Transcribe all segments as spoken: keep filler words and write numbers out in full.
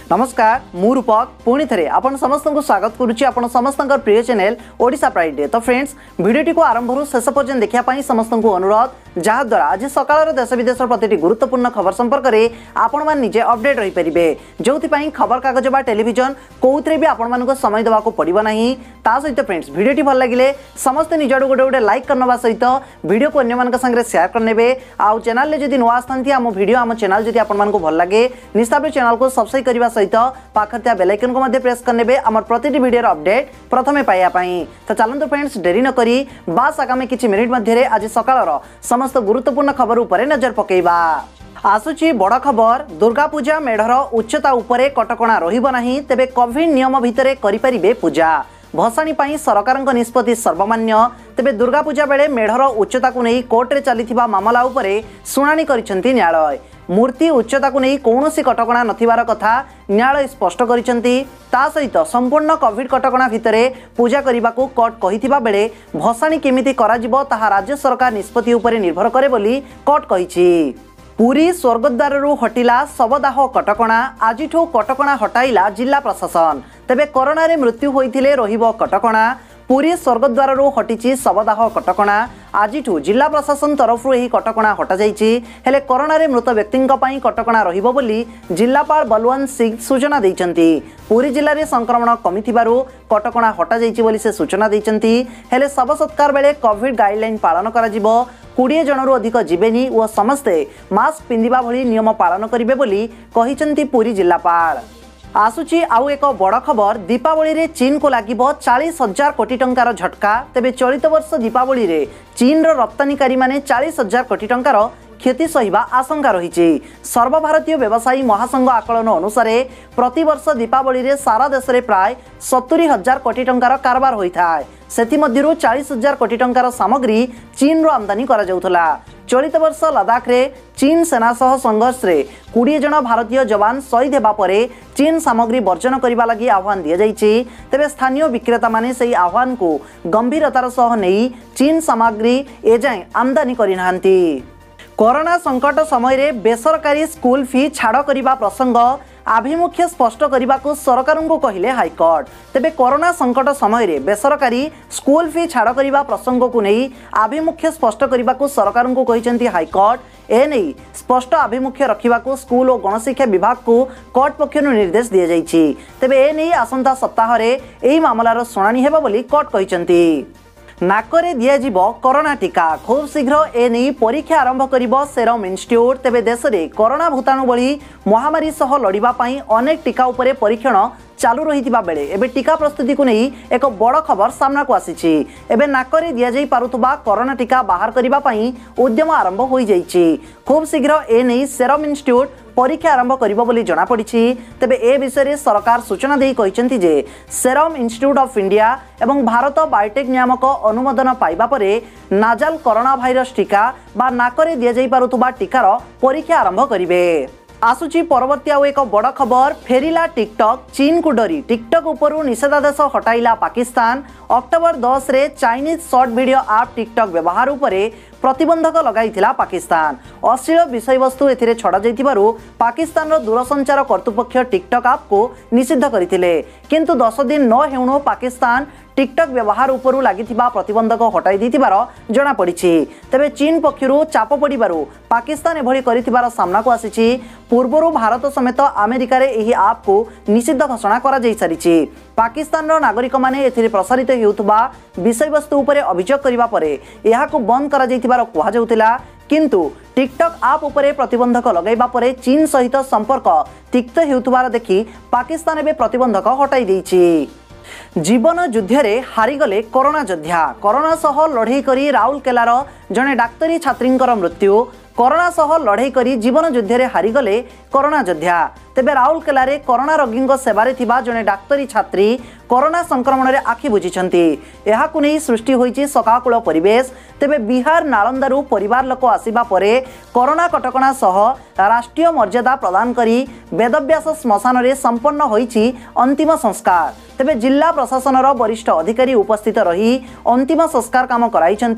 नमस्कार मु रूपक पुणी थे आपण समस्त को स्वागत करुच्ची आपण समस्त प्रिय चैनल ओडिशा प्राइड डे। तो फ्रेंड्स वीडियो को आरंभ शेष पर्यंत देखापी समस्त को अनुरोध जहाद्वारा आज सकाळ देश विदेश प्रति गुरुत्वपूर्ण खबर संपर्क में आपण मैंने निजे अपडेट रही पारे जो खबर कागज बा टेलीविजन कौन भी आपण मानक समय देवाक पड़ो ना। ता सहित फ्रेंड्स वीडियो भल लगे समस्ते निज आड़ गोटे गोटे लाइक करने सहित वीडियो को अन्य सागर शेयर करने आउ चैनल जदि नुआ आसती आम वीडियो आम चैनल जदि आपको भल लगे निश्चित चैनल को सब्सक्राइब करने सहित पाखर बेल आइकन को मध्य प्रेस करने आम प्रति वीडियो अपडेट प्रथमे पाइबापी। तो चलते फ्रेंड्स डेरी न करी बास आगामी किछि मिनिट मध्य आज सकाळ समस्त गुरुत्वपूर्ण खबर उपरे नजर पकेइबा। आसुची बड़ खबर दुर्गा पूजा मेढ़र उच्चता उपरे कटकणा रहिबो नाही तेबे कोविड नियम भितरे करि परिबे पूजा। भसाणी पाई सरकारक निष्पत्ति सर्वमान्य तेबे दुर्गा पूजा बेले मेढ़र उच्चता को नहीं कोर्टे चलिथिबा मामला उपरे शुणाणी करिसेंती न्यायालय। मूर्ति उच्चता को नहीं कौनसी कटकणा नथिबार कथा न्यायालय स्पष्ट करिसेंती। ता सहित संपूर्ण कोविड कटकणा भितरे पूजा करिबाकू कोर्ट कहिथिबा बेले भसाणी केमिति कराजिबो ताहा राज्य सरकार निष्पत्ति उपरे निर्भर करे बोली कोर्ट कहिछि। पुरी स्वर्गद्वार हटिला शवदाह कटकणा आजिठू कटकणा हटाइला जिला प्रशासन तेबे कोरोना रे मृत्यु होइथिले रहिबो कटकणा। पुरी स्वर्गद्वार हटिची शवदाह कटकणा आजिठू जिला प्रशासन तरफ यही कटकणा हटा जाइछि हेले कोरोना रे मृत व्यक्तिंक पई कटकणा रहिबो बोली जिलापाल बलवंत सिंह सूचना दैछंती। पुरी जिल्ला रे संक्रमण कमिथिबारु कटकणा हटा जाइछि बोली से सूचना दैछंती हेले शव सत्कार बेले कोविड गाइडलाइन पालन करा जिवो कोड़े जनरू अधिक जीवेनी और समस्ते मास्क पिंधिबा भली नियम पालन करिवे बोली कहिसंती पुरी जिलापाल। आसुची आउ एक बड़ खबर दीपावली रे चीन को लागिबो चालीस हजार कोटी टंकार झटका तेबे चलित वर्ष दीपावली रे चीन रो रप्तानीकारी माने चालीस हजार कोटी टंकार क्षति सहिबा आशंका रही। सर्वभारतीय व्यवसायी महासंघ आकलन अनुसार प्रति वर्ष दीपावली रे सारा देश में प्राय सत्तरी हजार कोटी टंकार कारबार होता है सेथि मध्यरु चालीस हजार कोटी टंकार सामग्री चीन रो आमदानी करा जाउथला। चलित वर्ष लद्दाख रे चीन सेना सह संघर्ष रे बीस जन भारतीय जवान शहीद हेबा परे चीन सामग्री वर्जन करबा लगी आह्वान दिया जाइछि तेबे स्थानीय विक्रेता माने सही आह्वान को गंभीरतार सह नेई चीन सामग्री एजाए आमदानी करि नाहंती। कोरोना संकट समय रे बेसरकारी स्कूल फी छाड़ करबा प्रसंग आभिमुख्य स्पष्ट करने को सरकार को कहले हाईकोर्ट तेबे कोरोना संकट समय रे बेसरकारी स्कूल फी छाड़ करने प्रसंग को नहीं आभिमुख्य स्पष्ट करने को सरकार को कहिसेंती हाईकोर्ट। ए नहीं स्पष्ट आभिमुख्य रखा स्कूल और गणशिक्षा विभाग को कोर्ट पक्षर निर्देश दि जाइछि तेबे ए नहीं आसंता सप्ताह रे एही मामलार शुणाणी हेबो बोली कोर्ट कहिसेंती। नाकरे दियाजिबो कोरोना टीका खूब शीघ्र ए नहीं परीक्षा आरंभ करिबो सेरम इंस्टीट्यूट तेबे देश में कोरोना भूताणु भली महामारी सह लड़िबा पई अनेक टीका उपरे परीक्षण चालू रही बेले एबे टीका प्रस्तुति को नहीं एक बड़ खबर सामना को आसीछि। एबे नाकरे दिया जाई पारुथबा कोरोना टीका बाहर करिबा पई उद्यम आरंभ होई जाइछि। खूब शीघ्र ए नहीं सेरम इंस्टीट्यूट परीक्षा आरंभ करिबो बोली जणा पड़िछि तेबे ए विषय सरकार सूचना देई कहिसेंती जे सेरम इंस्टीट्यूट ऑफ इंडिया एवं भारत बायोटेक नियामक अनुमोदन पाइबा परे नाजाल कोरोना भाइरस टीका बा नाकरे दिया जाई पारुथबा टीकार परीक्षा आरंभ करिवे। आसुची परवर्ती आउ एक बड़ खबर फेरिला टिकटक चीन को डरी टिकटक उपरू निषेधादेश हटाइला पाकिस्तान। अक्टोबर दस रे Chinese short video app TikTok व्यवहार उपरे प्रतिबंधक लगाइथिला पाकिस्तान। अश्लील विषय वस्तु एथिरे छड़ा जाइथिबारु पाकिस्तान रो दूरसंचार कर्तृपक्ष टिकटक ऐप को निषिद्ध करथिले किंतु दस दिन न हेउनो पाकिस्तान टिकटक व्यवहार उपरू लागिथिबा प्रतिबंधक हटाई दिथिबार जणा पड़िछि तेबे चीन पक्षरु चाप पड़िबारु पाकिस्तान एभली करिथिबार सामना को आसीछि। पूर्वरु भारत समेत अमेरिका रे एही ऐप को निषिद्ध घोषणा करा जाई सारिछि। पाकिस्तान रो नागरिक माने एथिरे प्रसारित हेउथबा विषय वस्तु उपरे अभियोग करिबा परे एहाको बंद करा जाइथिबार कुहा जाउतिला किंतु टिकटक ऐप उपरे प्रतिबंधक लगाइबा परे चीन सहित संपर्क तिक्त हेउथबार देखि पाकिस्तान एबे प्रतिबंधक हटाई दैछि। जीवन युद्ध रे हारिगले कोरोना योद्धा कोरोना सह लड़ई करी राउरकेलार जड़े डाक्तरी छात्रींकर मृत्यु कोरोना सह लड़ई करी जीवन युद्ध रे हारिगले कोरोना योद्धा तेबे राउरकेला रे कोरोना रोगी सेवारे थिबा जड़े डाक्तरी छात्री कोरोना संक्रमण रे आखि बुझिछंती एहाकु नै सृष्टि होईछि सकाकुल परिवेश। तेबे बिहार नालंदारू परिवार लोक आसीबा परे कोरोना कटकणा सह राष्ट्रीय मर्यादा प्रदान करी वेदव्यास श्मशान रे संपन्न होईछि अंतिम संस्कार। तेबे जिला प्रशासन वरिष्ठ अधिकारी उपस्थित रही अंतिम संस्कार काम कराइछंती।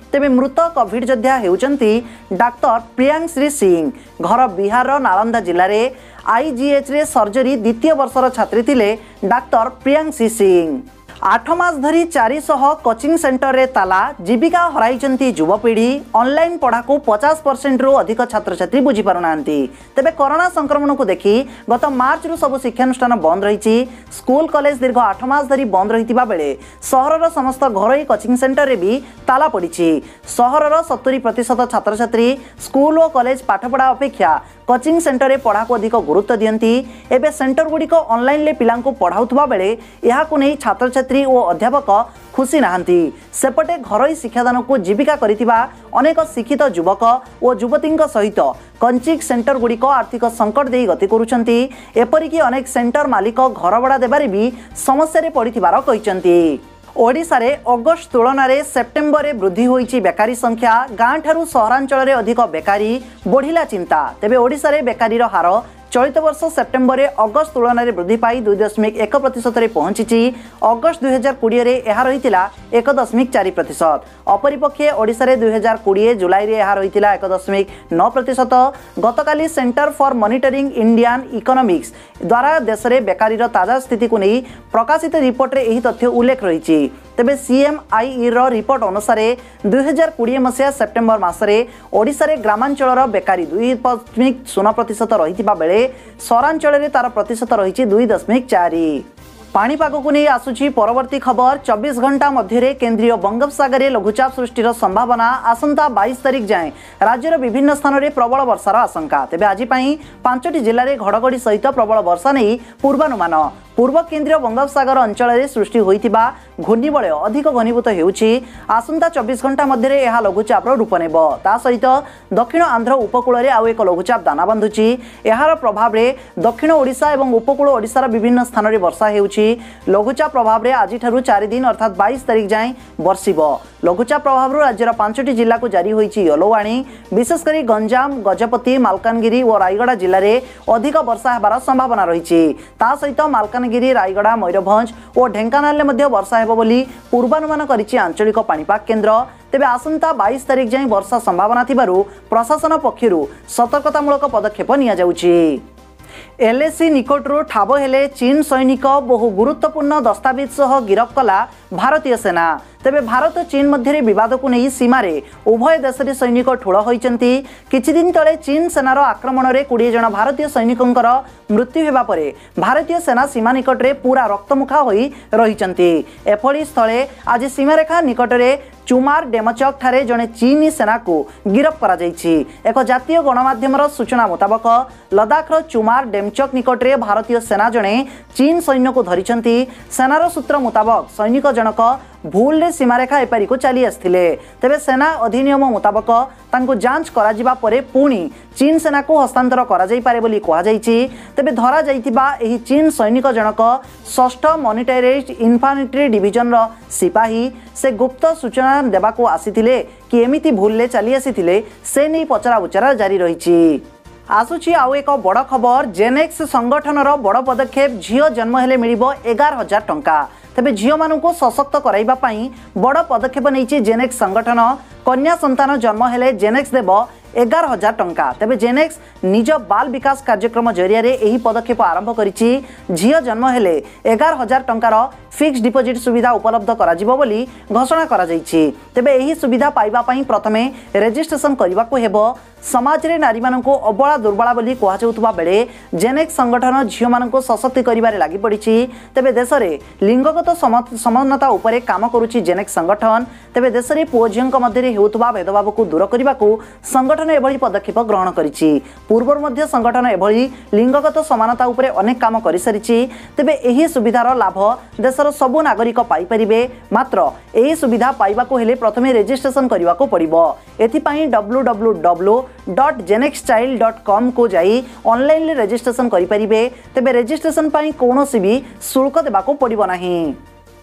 तेबे मृत कोविड योद्धा हेउचंती डाक्टर प्रियांश्री सिंह। घर बिहार नालंदा जिले में आईजीएच रे सर्जरी द्वितीय वर्षर छात्री थिले डाक्टर प्रियांश्री सिंह। आठ मास धरी चार सौ कोचिंग सेंटर रे ताला जीविका हराइचंती युवपीढ़ी। ऑनलाइन पढ़ा को पचास परसेंट रु अधिक छात्र छात्री बुझी पारुनांती। तेबे कोरोना संक्रमण को देखि गत मार्च रु सब शिक्षानुष्ठान बंद रही। स्कूल कॉलेज दीर्घ आठ मास धरी बंद रही बेले सहरर समस्त घरोई कोचिंग सेंटर रे भी ताला पड़ी। सहरर सत्तरी प्रतिशत छात्र छात्री स्कूल और कॉलेज पाठपढ़ा अपेक्षा कोचिंग सेंटर रे पढ़ा को अधिक गुरुत्व दियंती। एबे सेंटर गुड़िक ऑनलाइन ले पिलांको को पढ़ाउथबा बेले एहा को नहीं छात्र छात्री और अध्यापक खुशी नाहंती। सेपटे घरोई शिक्षादान को जीविका करिथिबा अनेक शिक्षित युवक और युवती सहित कोचिंग सेंटर गुड़िक आर्थिक संकट दे गति करुछंती। एपरिकी अनेक सेंटर मालिक घर भड़ा देबारे भी समस्या रे पड़िथिबार कहिसंती। ओडिशा रे अगस्त तुलन में सेप्टेम्बर में वृद्धि होईची बेकारी संख्या। गाँ ठारू सहरांचल रे अधिक बेकारी बढ़िला चिंता। तेबे ओडिशा रे बेकारी हार चलित वर्ष सेप्टेम्बर में अगस्त तुलन में वृद्धि पाई दुई दशमिक एक प्रतिशत पहुंची। अगस्त दुई हजार कोड़े यह रही एक दशमिक चार प्रतिशत। अपरिपक्षे ओडिशा रे दुई हजार कोड़े जुलाई रे यह रही एक दशमिक नौ प्रतिशत। गतकाली centre for monitoring Indian economics द्वारा देश में बेकारी ताजा स्थिति को नहीं प्रकाशित रिपोर्ट रे यही तथ्य उल्लेख रही। तेबे सीएमआई रो रिपोर्ट अनुसार दुई हजार कोड़े मसीहा सेप्टेम्बर मासरे ओडिशा रे ग्रामांचल बेकारी दुई दशमिक शून्य प्रतिशत रही बेले सहरांचल तार प्रतिशत रही दुई दशमिक चार। पाणीपाग को नहीं आसुची परवर्ती खबर। चौबीस घंटा मध्य केंद्रीय बंगोपसागर में लघुचाप सृष्टिर संभावना। आसंता बाईस तारिख जाए राज्यर विभिन्न स्थान में प्रबल वर्षार आशंका। तेबे आज पांचटी जिले में घड़घड़ी सहित प्रबल वर्षा नहीं पूर्वानुमान। पूर्व केंद्रीय बंगोपसागर अंचल में सृष्टि होइथिबा घूर्णिबलय अधिक घनीभूत हेउछि। आसंता चौबीस घंटा मध्य यह लघुचाप रूप नेब। ता सहित दक्षिण आंध्र उपकूल में आउ एक लघुचाप दाना बांधुछि। यार प्रभाव में दक्षिण ओडिशा और उपकूल ओडिशार विभिन्न स्थान में वर्षा हेउछि। लघुचाप प्रभाव में आज चार दिन अर्थात बाईस तारिख जाए बर्षिब। लघुचाप प्रभाव राज्यर पांचटी जिला को जारी होइछि येलो वार्निंग। विशेषकर गंजाम गजपति मालकानगिरी और रायगड़ा जिले में अधिक वर्षा हेबार संभावना रही। ता सहित मालकानगिरी रायगड़ा मयूरभंज और ढेंकानाल में वर्षा हेबो बोली पूर्वानुमान करिछि आंचलिक पाणीपाग केन्द्र। तेबे आसंता बाईस तारिख जाए वर्षा संभावना थिबारु प्रशासन पक्षरु सतर्कतामूलक पदक्षेप निया जाउछि। एलएसी निकटरू ठाब हेले चीन सैनिक बहु गुरुत्वपूर्ण दस्तावेज सह गिरफ कला भारतीय सेना। तेबे भारत चीन मध्य विवाद को नहीं सीमारे उभय देश के सैनिक ठूल होइचंती। किछि दिन तले चीन सेनार आक्रमण में बीस जन भारतीय सैनिकंकर मृत्यु हेबा परे भारतीय सेना सीमा निकट में पूरा रक्तमुखा होई रहिचंती। एफड़ी स्थले आज सीमारेखा निकट में चुमार डेमचक ठारे जड़े चीनी सेना को गिरफ करा जायछि। एक जातीय गणमाध्यमर सूचना मुताबक लद्दाखर चुमार डेमचक निकट में भारतीय सेना जड़े चीन सैन्य को धरिचंती। सेनार सूत्र मुताबक सैनिक जनक भूल रे सीमारेखा एपारी को चली आसथिले। तेबे सेना अधिनियम मुताबक तांको जांच करा जिबा परे पुणी चीन सेना को हस्तांतर करा जाई पारे बोली कहा जायछि। तेबे धरा जाइतिबा एही चीन सैनिक जनक षष्ठ मॉनिटराइज्ड इन्फांट्री डिविजन रो सिपाही। से गुप्त सूचना देबा को आसीथिले कि एमिति भूल ले चली आसीथिले से नहीं पचरा उचरा जारी रहिछि। आसुची आउ एक बड़ खबर। जेनेक्स संगठनर बड़ पदक्षेप। झियो जन्म हेले मिलिबो एगार हजार टंका। तेबे झियो मानू सशक्त कराइबा पई बड़ पदक्षेप नहीं जेनेक्स संगठन। कन्या संतान जन्म हेले जेनेक्स देव एगार हजार टंका। तेबे जेनेक्स निज बाल विकास कार्यक्रम जरिया रे एही पदक्षेप आरंभ करिछि। झियो जन्म हेले एगार हजार टंकार फिक्स डिपोजिट सुविधा उपलब्ध कराजिबो बोली घोषणा करा जायछि। तेबे एही सुविधा पाइबा पई प्रथमे रेजिस्ट्रेशन करबाको हेबो। समाज रे नारी माननको अबला दुर्बला बोली कहा जाउतबा बेले जेनेक्स संगठन झियो माननको सशक्त करिबारे लागि पड़िछि। तेबे देश रे लिंगगत समानता उपरे काम करूछि जेनेक्स संगठन। तेबे देश रे पुओ झियोंक मध्य रे हेउतबा भेदभाव को दूर करबाको संगठन एभली पदक्षेप ग्रहण करिछि। पूर्वर मध्य संगठन एभली लिंगगत समानता उपरे अनेक काम करि सारिछि। तेबे एही सुविधार लाभ देशर सबु नागरिक पाई परिबे। मात्र एही सुविधा पाइबाको हेले प्रथमे रेजिस्ट्रेशन करबाको पड़िबो। एथि पई W W W dot genex child dot com को जाई ऑनलाइन रेजिस्ट्रेशन करि परिबे। तेबे रेजिस्ट्रेशन पई कोनोसी भी शुल्क देबाको पड़िबो नाही।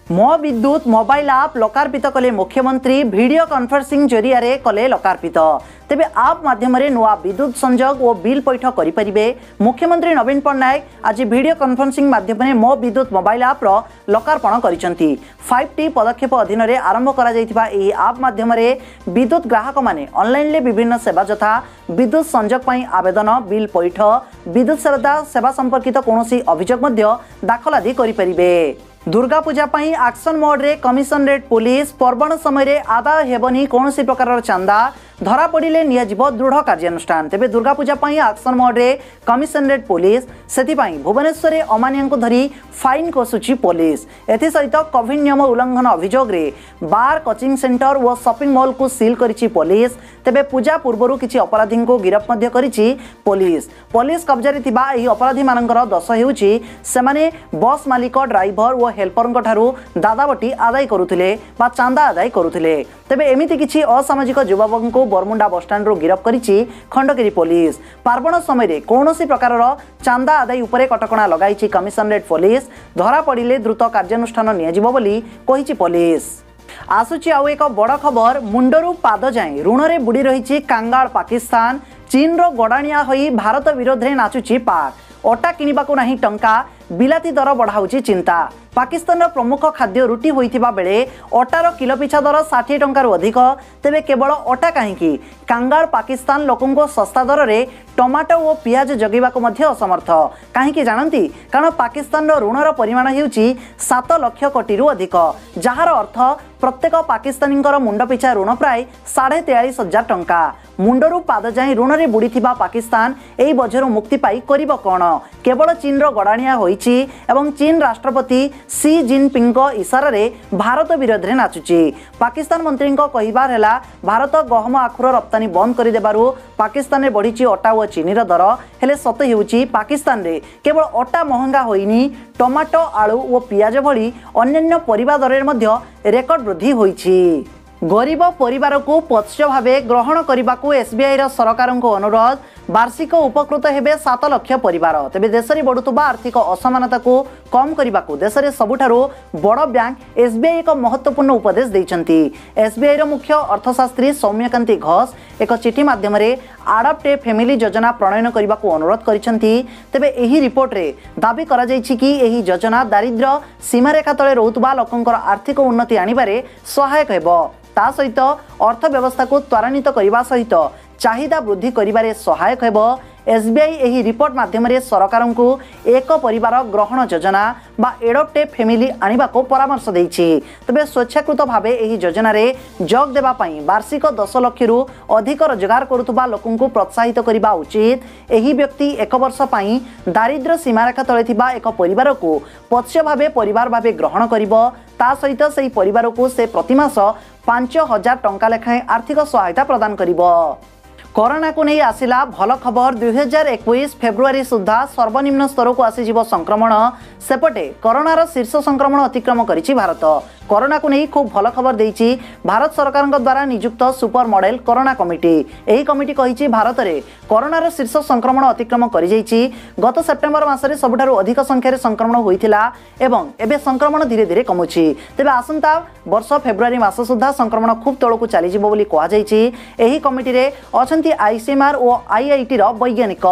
मो विद्युत मोबाइल आप लोकार्पित कले मुख्यमंत्री वीडियो कॉन्फ्रेंसिंग जरिया रे कले लोकार्पित तेबे आप माध्यम नुआ विद्युत संजोग और बिल पैठ करें। मुख्यमंत्री नवीन पट्टनायक आज वीडियो कॉन्फ्रेंसिंग माध्यम मो विद्युत मोबाइल आप लोकार्पण करिसेंती। फाइव टी पदक्षेप अधीन रे आरंभ करा जायतिबा एही आप माध्यम विद्युत ग्राहक माने ऑनलाइन ले विभिन्न सेवा जथा विद्युत संजोग पई आवेदन बिल पैठ विद्युत सेवा सेवा संपर्कित कोनोसी अभियोग मध्य दाखल आदि करि परिबे। दुर्गा पूजा पई एक्शन मोड रे कमिशनरेट पुलिस पर्वण समय आदाय हेबनी कौनसी प्रकार चांदा धरा पड़े नियाजिबो दृढ़ कार्यानुष्ठान। तेबे दुर्गा पूजा पई एक्शन मोड रे कमिशनरेट पुलिस सेथिपाई भुवनेश्वर रे अमानिया को धरी फाइन कसुची पुलिस। एथि सहित कोविड नियम उल्लंघन अभियोग रे बार कोचिंग सेंटर व शॉपिंग मॉल को सील करिछि पुलिस। तेबे पूजा पूर्वरु किछि अपराधी को गिरफ्त मध्य करिछि पुलिस। पुलिस कब्जारे थिबा एही अपराधी मानकर दोष हेउछि सेमाने बस मालिक ड्राइवर व हेल्पर ठारू दादाबटी आदाय करुथिले बा चांदा आदाय करुथिले। तेबे एमिति किछि असामाजिक युवक को बरमुंडा बस स्टैंड रो गिरफ्त करिछि खंडगिरी पुलिस। पार्वण समय कौनसी प्रकार चांदा आदाय उपरे कटकणा लगाइछि कमिशनरेट पुलिस। धरा पड़िले द्रुत कार्यानुष्ठान नियाजिबो बोली कहिछि पुलिस। आसुची आउ एक बड़ खबर मुंडरू पाद जाए ऋण रे बुड़ी रही कांगाल पाकिस्तान। चीन रो गड़ाणिया होई भारत विरोध रे नाचुची पाक। अटा किनिबाकू नाही टंका बिलाती दर बढ़ाउची चिंता। पाकिस्तान रो प्रमुख खाद्य रुटी होइथिबा बेले अटार किलो पिछा दर षाठी टंकार अधिक। तेबे केवल अटा कहीं कांगाल पाकिस्तान लोकों को सस्ता दर रे टमाटो और पियाज जगेबाकू मध्य असमर्थ कहीं जानती कारण पाकिस्तान रो ऋणर परिमाण हेउची सात लाख कोटी रु अधिक जार अर्थ प्रत्येक पाकिस्तानी मुंड पिछा ऋण प्राय साढ़े तेयालीस हजार टंका। मुंडरू पाद जाए ऋण रे बुड़ीथिबा पाकिस्तान एई बोझरु मुक्ति पाई करिबो कोन? केवल चीन रो गड़ाणिया होइछि एवं चीन राष्ट्रपति सी जिनपिंग को इशारा रे भारत विरोध रे नाचुची। पाकिस्तान मंत्री को कहिबार हैला भारत गहम आखुर रप्तानी बंद कर देबारु पाकिस्तान रे बढ़िछि अटा और चीनीर दर। हेले सत हेउछि पाकिस्तान रे केवल अटा महंगा होइनी टमाटो आलू और पियाज भली अन्य परिबा दर मध्य रेकर्ड वृद्धि होइछि। गरीब परिवार को पक्ष भाव ग्रहण करने को एसबीआई सरकार को अनुरोध। वार्षिक उपकृत हेबे सात लाख परिवार। तेबे देश में बढ़ुवा आर्थिक असमानता को कम करने को देश में सबुठारु बड़ बैंक एसबीआई एक महत्वपूर्ण उपदेश देइछंती। एसबीआई मुख्य अर्थशास्त्री सौम्यकांति घोष एक चिठी माध्यम आडप्ट ए फैमिली योजना प्रणयन करने को अनुरोध करिसेंती। तेबे एही रिपोर्ट रे दाबी करा जायछि कि एही योजना दारिद्र्य सीमारेखा तले रहुतबा लोकंकर आर्थिक उन्नति आनिबारे सहायक हेबो। ता सहित अर्थव्यवस्था को त्वरान्वित करने सहित चाहिदा वृद्धि करिबारे सहायक हेबो। एसबीआई एही रिपोर्ट माध्यम सरकार को एक परिवार ग्रहण योजना बा एडप्ट ए फैमिली आनिबा को परामर्श देइछि। तबे स्वेच्छाकृत भावे एही योजना रे जोग देबा पई वार्षिक दस लाख रु अधिक रोजगार करुतबा लोकन को प्रोत्साहित करिबा उचित। एही व्यक्ति एक वर्ष पई दारिद्र्य सीमारेखा तले थिबा एक परिवार को पक्ष भावे परिवार भावे ग्रहण करिबो। ता सहित सेही परिवार को से प्रतिमास पांच हजार टंका लेखाएं आर्थिक सहायता प्रदान करिबो। कोरोना को नहीं आसिला भल खबर। दुई हजार इक्कीस फेब्रुआरी सुधा सर्वनिम्न स्तर को आसीजिवो संक्रमण। सेपटे कोरोनार शीर्ष संक्रमण अतिक्रम करिछि भारत। कोरोना को नहीं खूब भल खबर देइछि भारत सरकार द्वारा नियुक्त सुपर मॉडल कोरोना कमिटी। एही कमिटी कहिछि भारत में कोरोनार शीर्ष संक्रमण अतिक्रम करि जाइछि। गत सेप्टेम्बर मासरे सबुठारु अधिक संख्यार संक्रमण होइथिला एवं एबे संक्रमण धीरे धीरे कमुछि। तेबे आसंता वर्ष फेब्रुआरी मास सुधा संक्रमण खूब तळकु चलीजिवो बोली कहा जाइछि। एही कमिटी रे अछंती आईसीएमआर और आईआईटी रो वैज्ञानिक।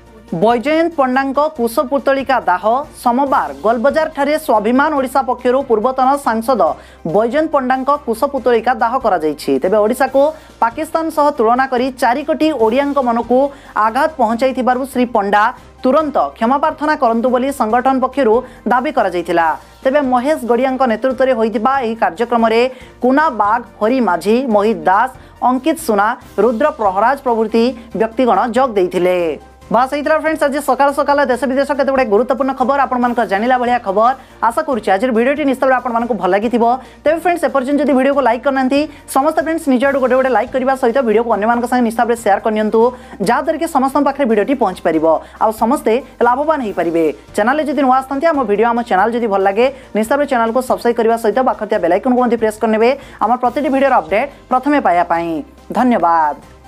बैजयंत पंडांक कुशपुतलिका दाह सोमवार गोलबजार ठारे स्वाभिमान ओडिशा पक्षरु पूर्वतन सांसद बैजयंत पंडांक कुशपुतलिका दाह करा जायछि। तेबे ओडिशा को पाकिस्तान सह तुलना करी चारि कोटी ओडियांक मनकु आघात पहुंचाइथिबारु श्री पंडा तुरंत क्षमा प्रार्थना करंतु बोली संगठन पक्षरु दाबी करा जायथिला। तेबे महेश गड़ियांक नेतृत्व रे होइतिबा एही कार्यक्रम रे कुना बाग हरि माझी मोहित दास अंकित सुना रुद्र प्रहराज प्रभृति व्यक्तिगण जोग देइथिले। बस यही फ्रेंड्स आज सकाल सकाल देश विदेश केते गुडे गुरुत्वपूर्ण खबर आपण मानक जानिला भलिया खबर आशा करूछि आज वीडियोटी निश्चित आपण मानक भल लागिथिबो। तेबे फ्रेंड्स एपर्यंत जदि वीडियो को लाइक करनांती समस्त फ्रेंड्स निज आडू गोटे गोटे लाइक करबा सहित वीडियो को अन्य मानक संग निश्चित शेयर करनियंतु जा दर के समस्त पाखरे वीडियोटी पहुंच परिबो आ समस्ते लाभवान होई परिबे। चैनल जदि नुआ आस्तंती हम वीडियो हम चैनल जदि भल लागे निश्चित चैनल को सब्सक्राइब करबा सहित बाखतिया बेल आइकन को प्रेस करनेबे हमर प्रतिटी वीडियो अपडेट प्रथमे पाया पई। धन्यवाद।